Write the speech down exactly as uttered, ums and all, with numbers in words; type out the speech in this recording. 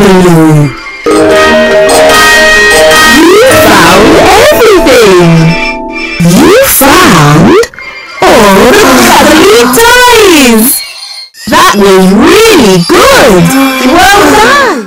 you! You found everything! You found all the cuddly toys! That was really good! Well done!